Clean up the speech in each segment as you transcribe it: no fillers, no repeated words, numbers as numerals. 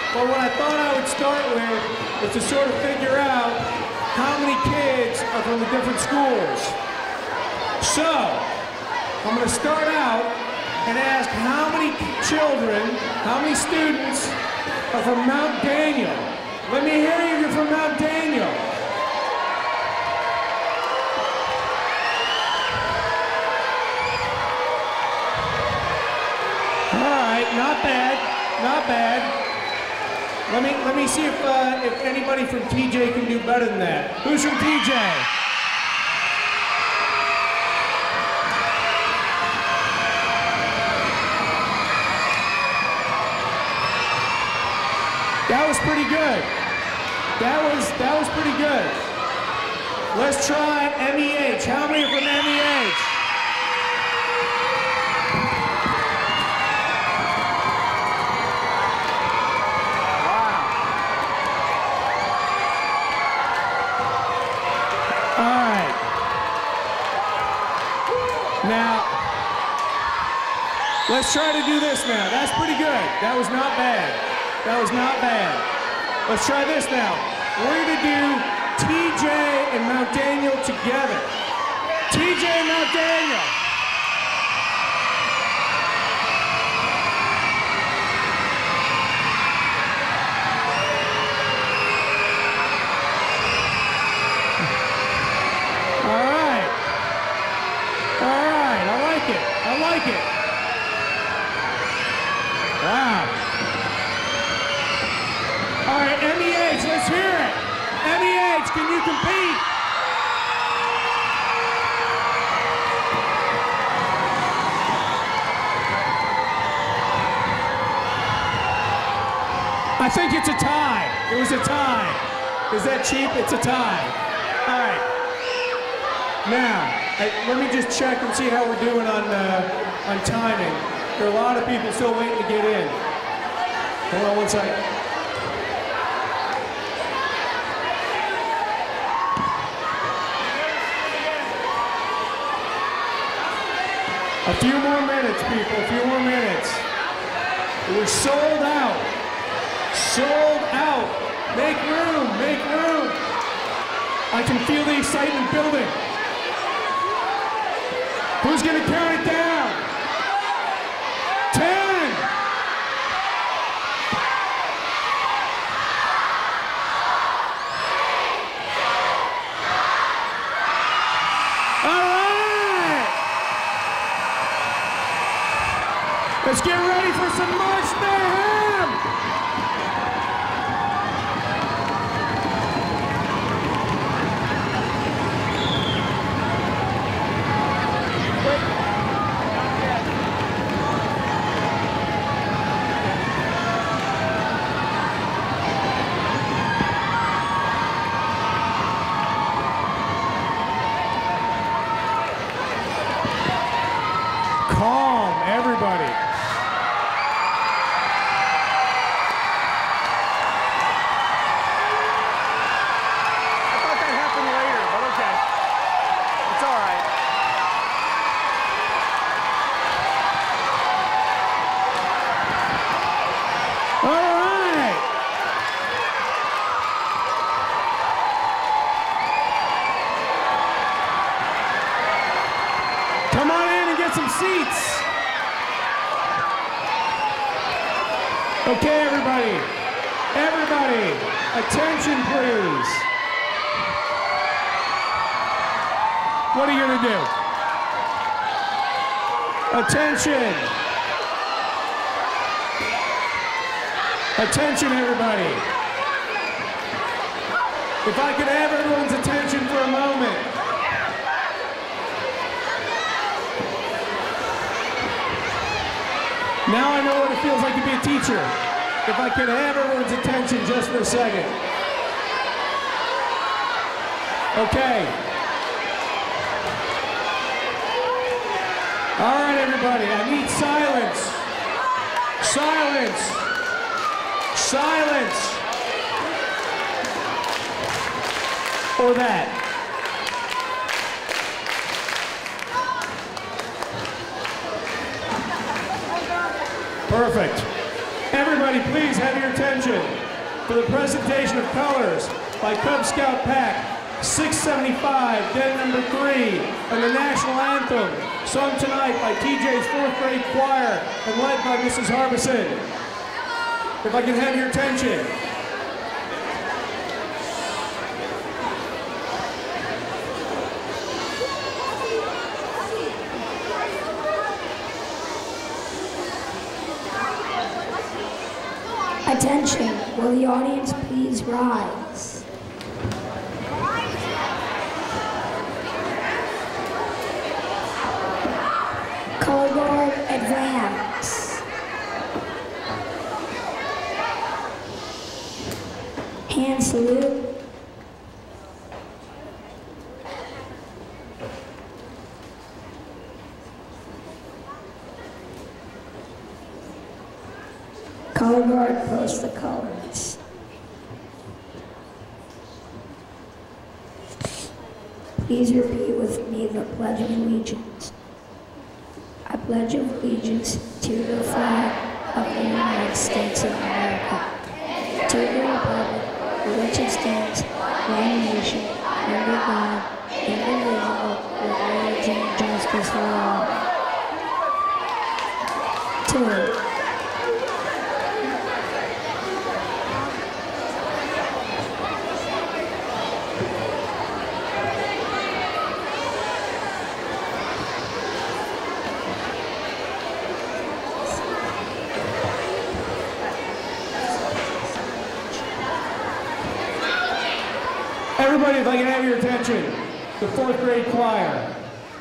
But what I thought I would start with is to sort of figure out how many kids are from the different schools. So, I'm going to start out and ask how many children, how many students are from Mount Daniel. Let me hear you if you're from Mount Daniel. All right, not bad, not bad. Let me see if anybody from TJ can do better than that. Who's from TJ? That was pretty good. That was pretty good. Let's try MEH. How many are from MEH? Now, let's try to do this now. That's pretty good. That was not bad. That was not bad. Let's try this now. We're going to do TJ and Mount Daniel together. TJ and Mount Daniel. I like it. Wow. All right, MEH, let's hear it. MEH, can you compete? I think it's a tie. It was a tie. Is that cheap? It's a tie. All right. Now, let me just check and see how we're doing on timing. There are a lot of people still waiting to get in. Hold on one second. A few more minutes, people, a few more minutes. We're sold out. Sold out. Make room, make room. I can feel the excitement building. Who's going to count it down? 10. All right. Let's get ready for some March Mayhem. Calm, everybody. I thought that happened later, but okay. It's all right. All right. Come on in and get some seats. Okay, everybody. Everybody, attention, please. What are you going to do? Attention. Attention, everybody. If I could have everyone's attention for a moment. Now I know what it feels like to be a teacher. If I could have everyone's attention just for a second. Okay. All right, everybody, I need silence. Silence. Silence. Or that. Perfect. Everybody, please have your attention. for the presentation of colors by Cub Scout Pack 675, Den number 3, and the national anthem, sung tonight by TJ's 4th grade choir and led by Mrs. Harbison. If I can have your attention. Attention, will the audience please rise? Color guard, advance. Hand salute. Color guard, post the colors. Please repeat with me the Pledge of Allegiance. I pledge allegiance to the flag of the United States of America, to the republic for which it stands, one nation, under God, indivisible, with liberty and justice for all. 2. Everybody, if I can have your attention, the 4th grade choir.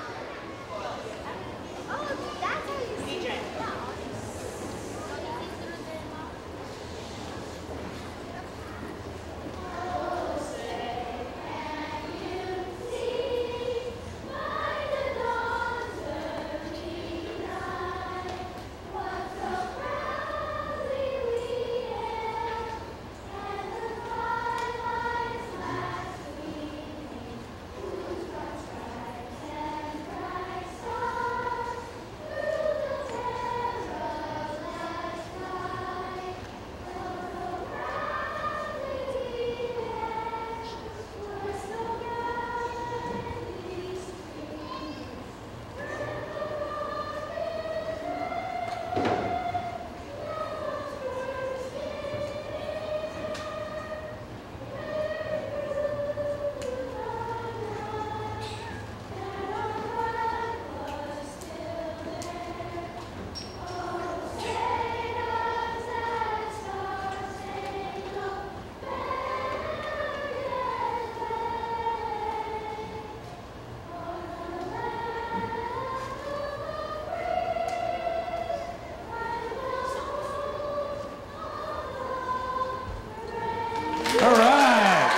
All right.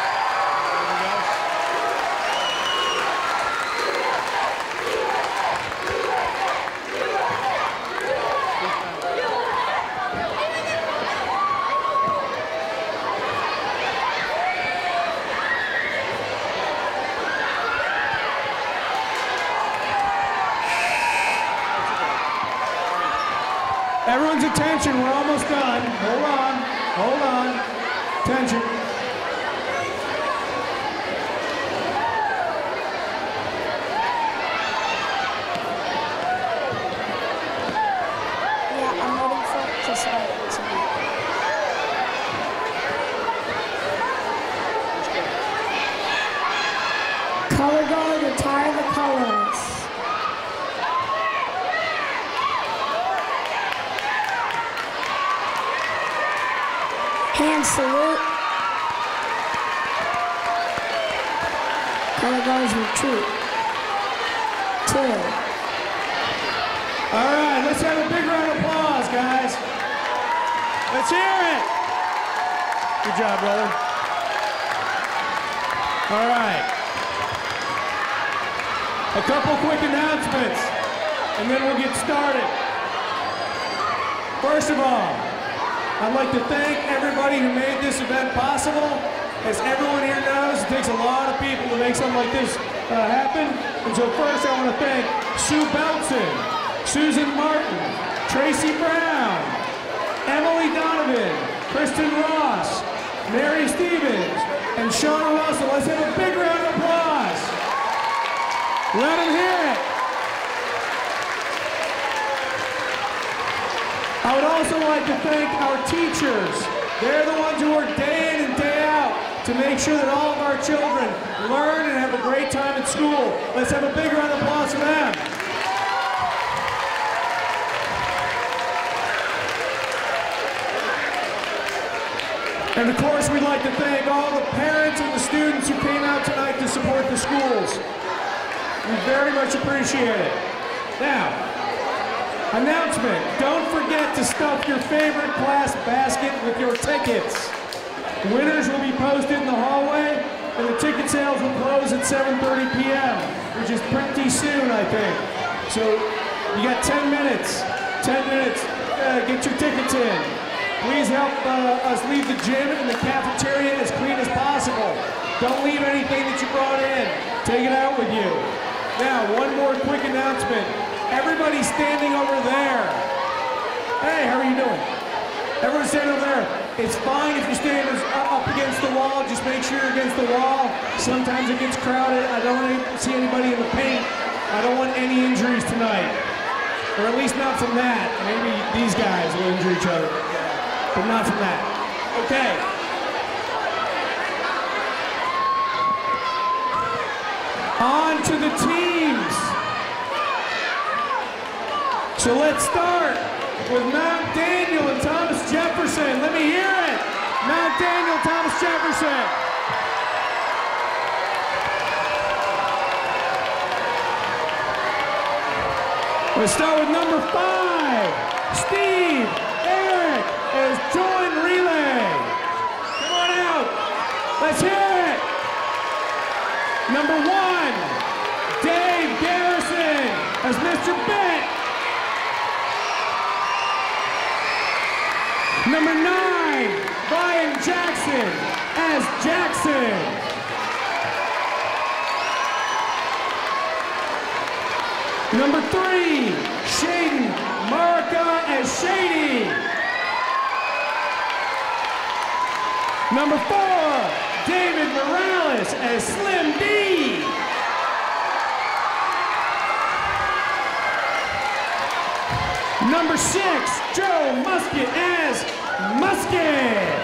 Everyone's attention, we're almost done. Hold on, hold on. Attention. Yeah, I'm waiting for it to start. Color guard, retire the colors. Hand salute. Color guards retreat. 2. All right, let's have a big round of applause, guys. Let's hear it. Good job, brother. All right. A couple quick announcements, and then we'll get started. First of all, I'd like to thank everybody who made this event possible. As everyone here knows, it takes a lot of people to make something like this happen. And so first I want to thank Sue Belton, Susan Martin, Tracy Brown, Emily Donovan, Kristen Ross, Mary Stevens, and Shauna Russell. Let's have a big round of applause. Let them hear it. I would also like to thank our teachers. They're the ones who work day in and day out to make sure that all of our children learn and have a great time at school. Let's have a big round of applause for them. And of course, we'd like to thank all the parents and the students who came out tonight to support the schools. We very much appreciate it. Now, announcement. Don't forget to stuff your favorite class basket with your tickets. Winners will be posted in the hallway, and the ticket sales will close at 7:30 p.m., which is pretty soon, I think. So you got 10 minutes. 10 minutes. Get your tickets in. Please help us leave the gym and the cafeteria as clean as possible. Don't leave anything that you brought in. Take it out with you. Now, one more quick announcement. Everybody standing over there. Hey, how are you doing? Everyone standing over there. It's fine if you stand up against the wall. Just make sure you're against the wall. Sometimes it gets crowded. I don't want to see anybody in the paint. I don't want any injuries tonight. Or at least not from that. Maybe these guys will injure each other. But not from that. Okay. On to the teams. So let's start with Mount Daniel and Thomas Jefferson. Let me hear it. Mount Daniel, Thomas Jefferson. Let's start with number 5, Steve Eric as joint relay. Come on out. Let's hear it. Number 1, Dave Garrison as Mr. Bett. Number 9, Brian Jackson as Jackson. Number 3, Shaden Marika as Shady. Number 4, David Morales as Slim D. Number 6, Joe Musket as Musket.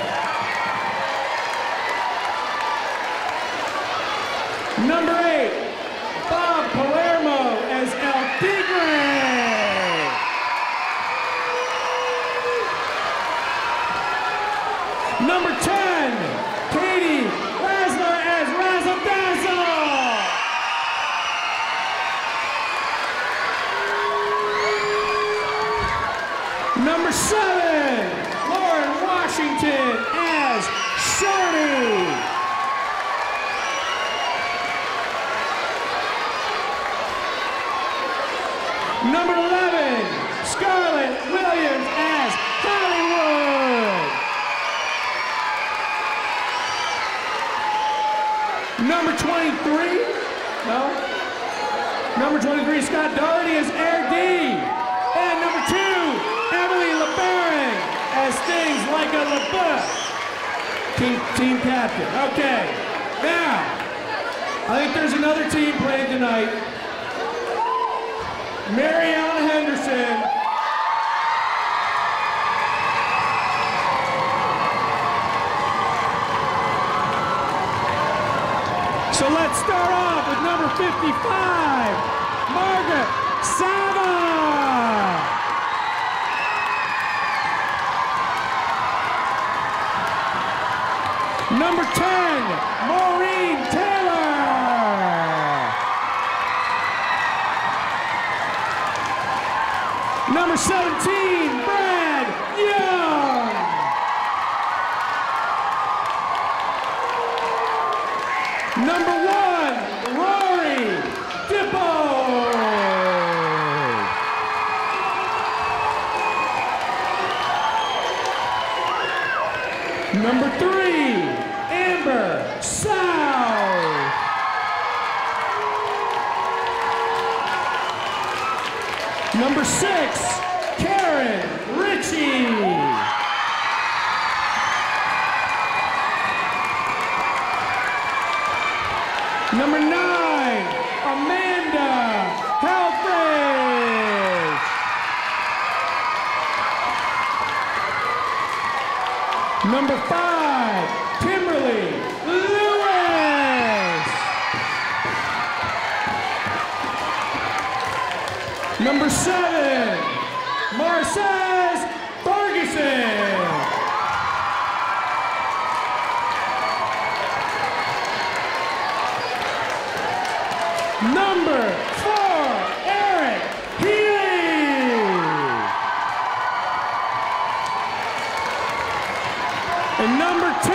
Number 8, Bob Palermo as El Tigre. Number 10, Katie Rasler as Razzle Dazzle. Number 7, Lauren Washington as Shorty. Number 11, Scarlett Williams as Hollywood. Number 23, no. Number 23, Scott Doherty as Air D. And number 2, Emily LeBaron as Things Like a LeBeau. Team captain. Okay. Now, I think there's another team playing tonight. Mary Ellen Henderson. So let's start off with number 55, Margaret Sava. Number 10, Maureen Taylor. Number 17, Brad Young. Number 1, Rory Dippo. Number 3, Amber South. Number 6, Karen Ritchie. Number 9, Amanda Helfrich. Number 5, Kimberly Lewis. Number 7, Marcez Ferguson. Number 4, Eric Healy. And number 2,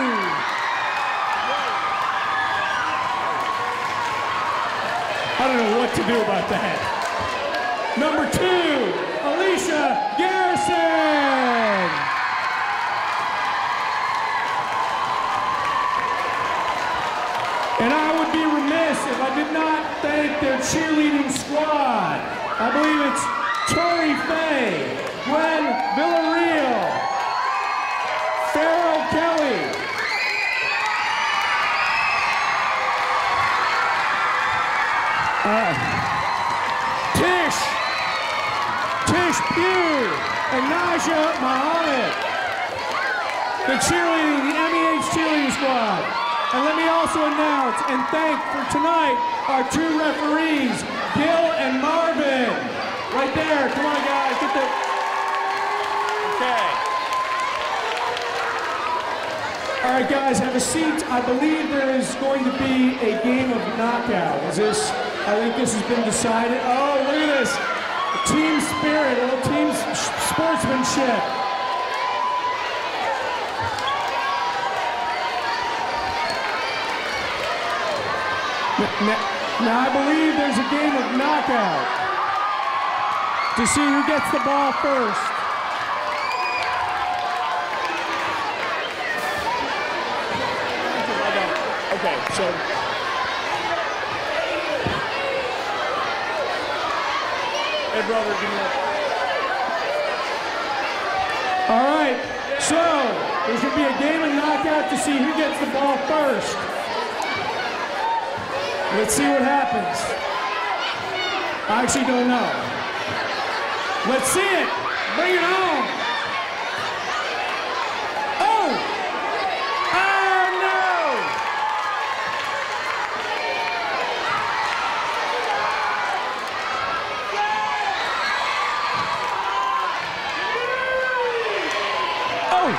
I don't know what to do about that. Number 2, Alicia Garrison. And I would be remiss if I did not thank their cheerleading squad. I believe it's Tori Faye, Gwen Villarreal, Farrell Kelly, Tish Pugh, and Naja Muhammad. The cheerleading, the MEH cheerleading squad. And let me also announce and thank for tonight our 2 referees, Gil and Marvin. Right there, come on guys, get the... Okay. All right guys, have a seat. I believe there is going to be a game of knockout. I think this has been decided. Oh, look at this. Team spirit, a little team sportsmanship. Now I believe there's a game of knockout to see who gets the ball first. Okay, so. Hey brother, give me that. All right, so there's gonna be a game of knockout to see who gets the ball first. Let's see what happens. I actually don't know. Let's see it. Bring it on. Oh! Oh no! Oh!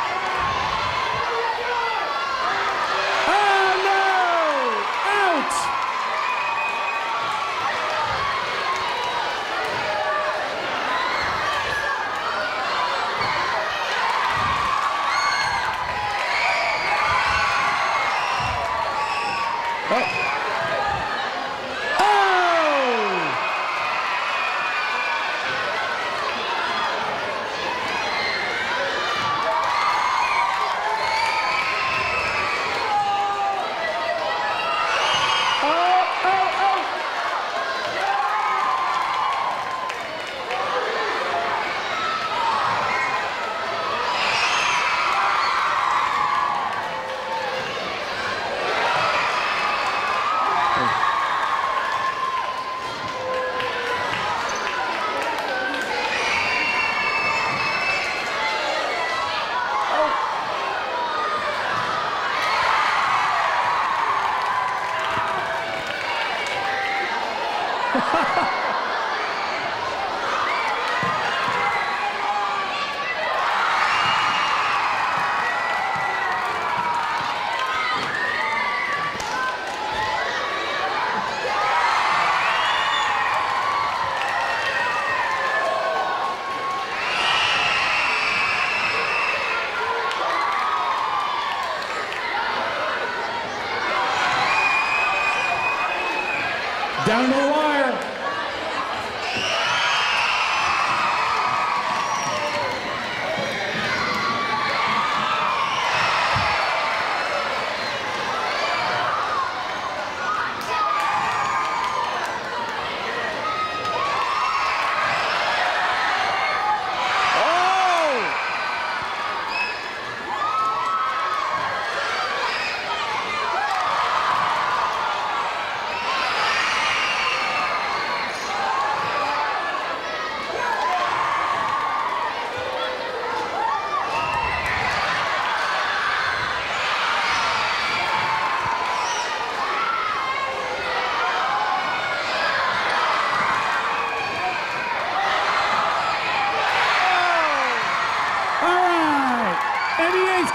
Down to the wire.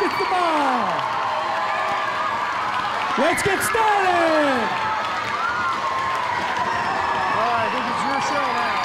gets the ball. Let's get started. All right, I think it's your show now.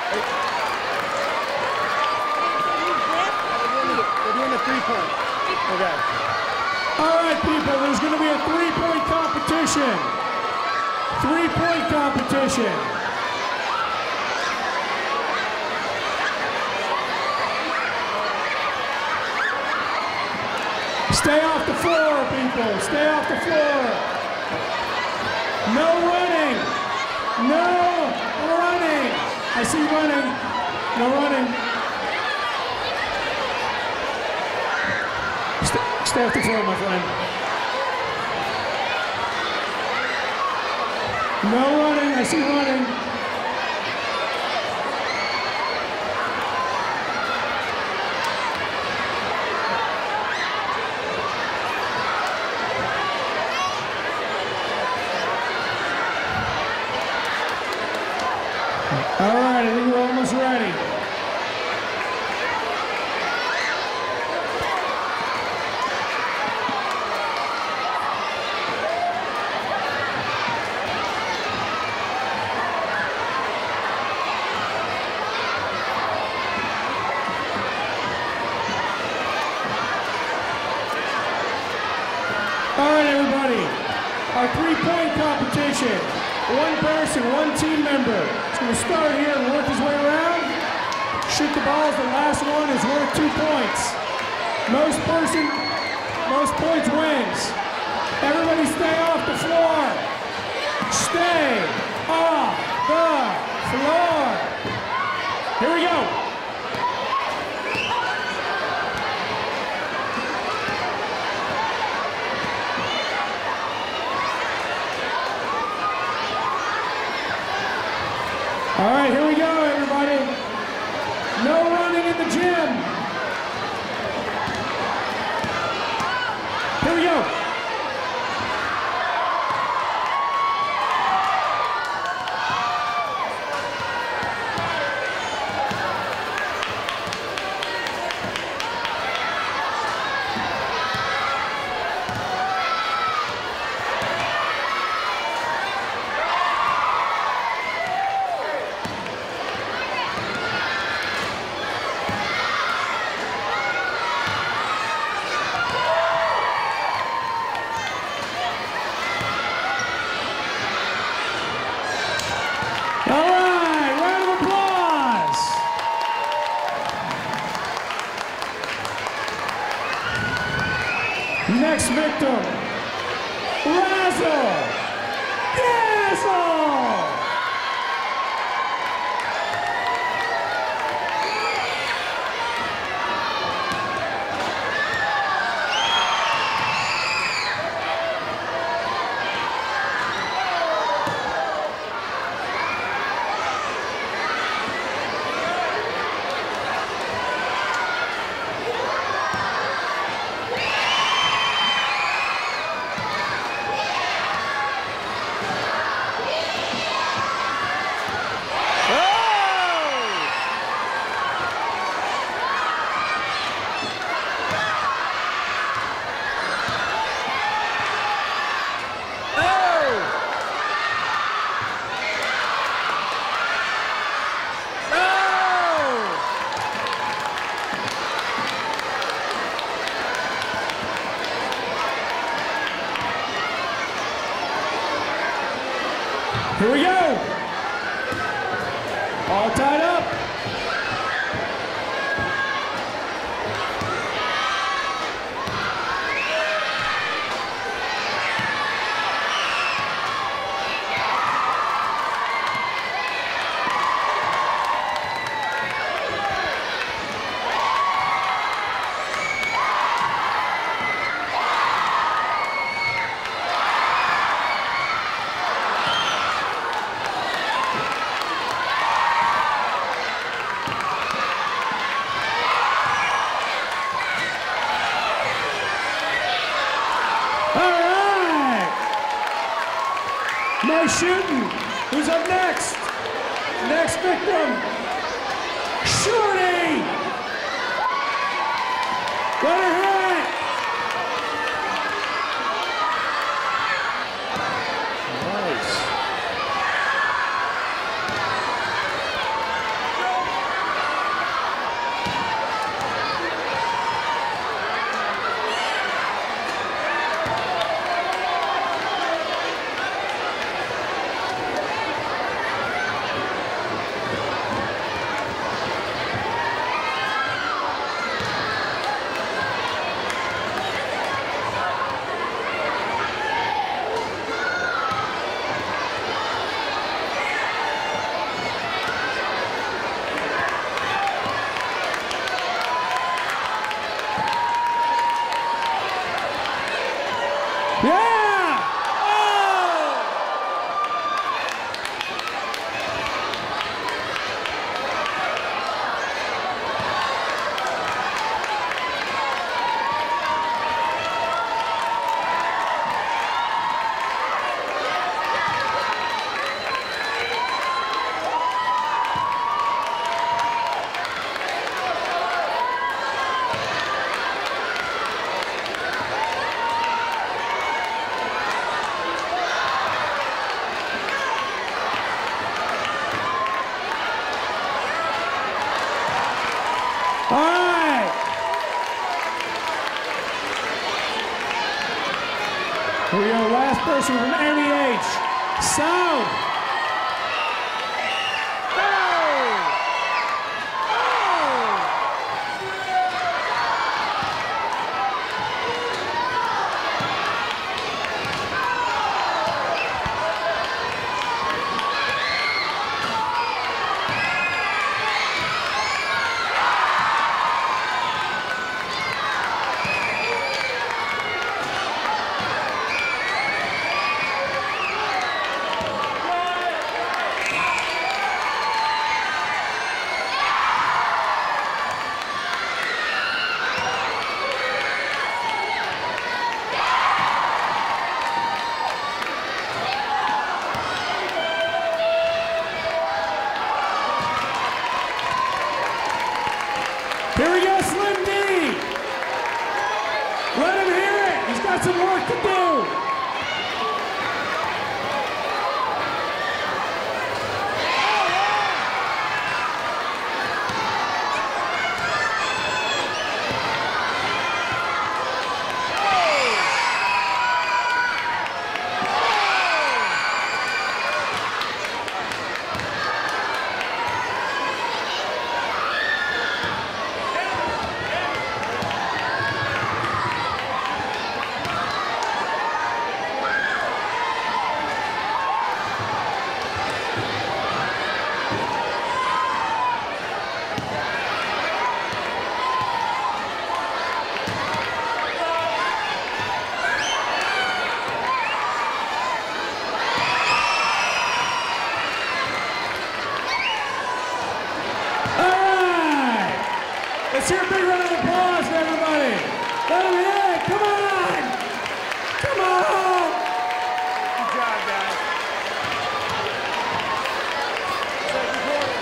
We're doing a 3-point. Okay. All right, people, there's going to be a 3-point competition. 3-point competition. Stay off the floor, people. Stay off the floor. No running. No running. I see running. No running. Stay off the floor, my friend. No running. I see running. All right, I think we're almost ready. All right, everybody. Our 3-point competition. One person, one team member. It's going to start here and work his way around. Shoot the balls. The last one is worth 2 points. Most points wins. Everybody stay off the floor. Stay off the floor. Here we go. All right, here we go, everybody. No running in the gym. Here we go. All right, round of applause. Next victim, Razzle Dazzle. Here we go. All tied up. Nice shooting. Who's up next? Next victim. Shorty. Let her hit. Nice. person from any age. So, here we go, Slim D. Let him hear it. He's got some work to do. Let's hear a big round of applause for everybody. Let them hear it. Come on. Come on. Good job, guys. Second quarter.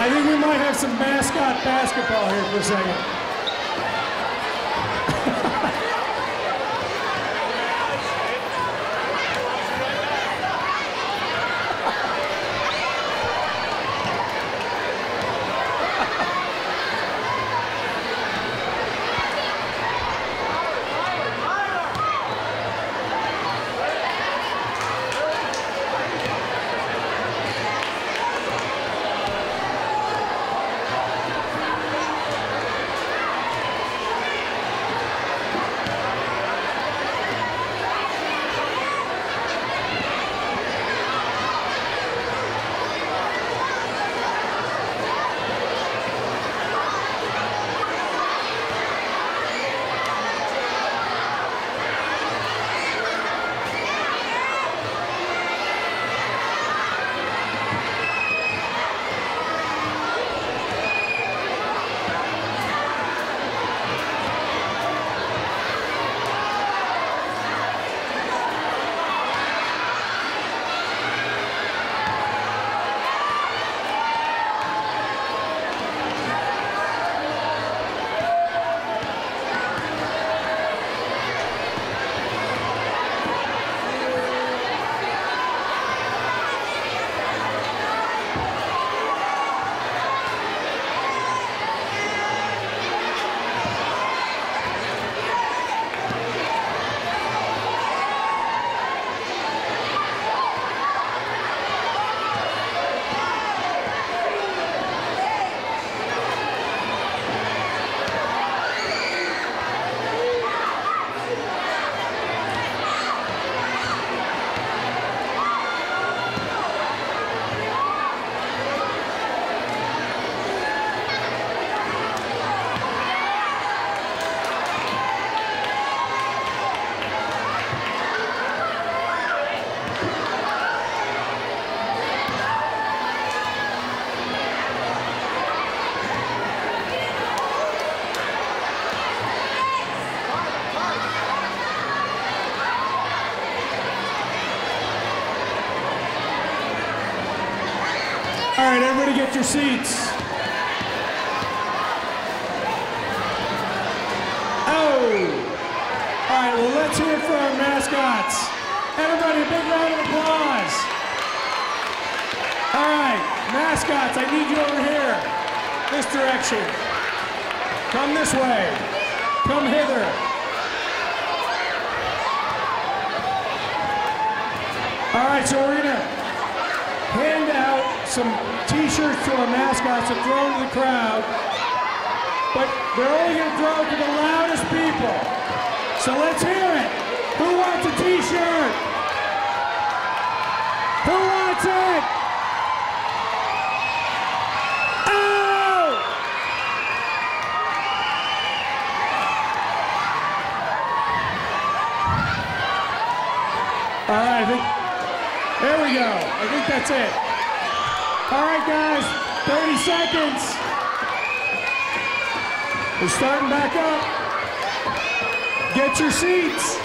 I think we might have some mascot basketball here for a second. All right, everybody get your seats. Oh! All right, well, let's hear it for our mascots. Everybody, a big round of applause. All right, mascots, I need you over here. This direction. Come this way. Come hither. All right, so we're gonna hand out some t-shirts to our mascots and throw them to the crowd, but they're only gonna throw it to the loudest people. So let's hear it. Who wants a t-shirt? Who wants it? Oh! All right, there we go. I think that's it. All right, guys, 30 seconds. We're starting back up. Get your seats.